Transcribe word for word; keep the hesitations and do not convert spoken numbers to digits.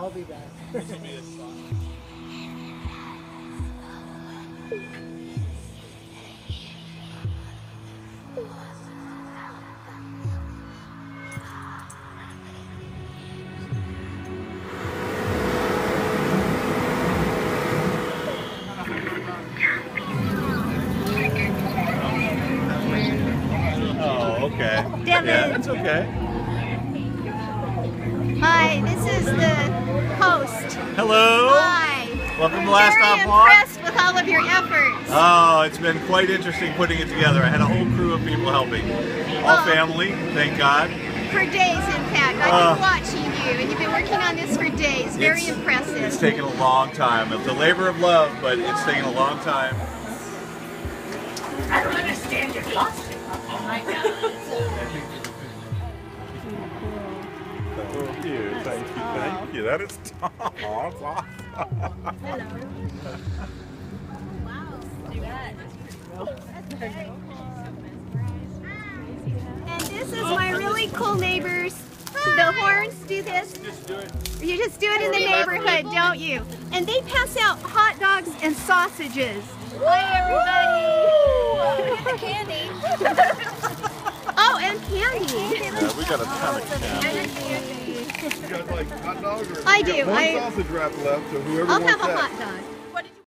I'll be back. This will be a song. Oh, okay. Devin. Yeah, that's okay. Hi, this is the host. Hello. Hi. Welcome to Last Very Stop Vlog. impressed with all of your efforts. Oh, it's been quite interesting putting it together. I had a whole crew of people helping. All Oh. family, thank God. For days, in fact. I've Uh, been watching you, and you've been working on this for days. Very It's- impressive. It's taken a long time. It's a labor of love, but it's taken a long time. I don't understand your costume. Oh my god. Thank you, thank you, thank you. That is Tom. That's awesome. Hello. And this is my really cool neighbors. The horns do this. Just do it. You just do it in the neighborhood, don't you? And they pass out hot dogs and sausages. Hi, everybody. And the candy. Oh, and candy. Yeah, we got a ton of candy. You got like hot dog or I you got do, one I- sausage wrap left, so whoever I'll wants have a that. hot dog.